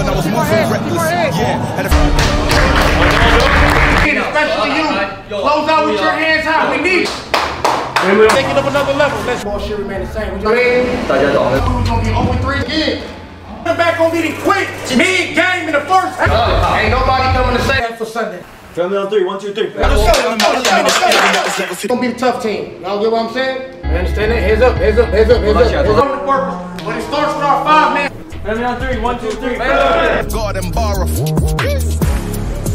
when I was moving reckless. Yeah, had a especially you. Close out with your hands high. We need it. Take it up another level. Let's more shit remain the same. What you mean? We're gonna be 0-3 again. Come back on me and quit. Me game in the first half. Ain't nobody coming to say that for Sunday. Family on 3, 1, 2, 3. It's gonna be a tough team. Y'all get what I'm saying? You understand that? Heads up, heads up, heads up, heads up. Heads up. But it starts with our 5 man. Family on 3, 1, 2, 3. God and borrow.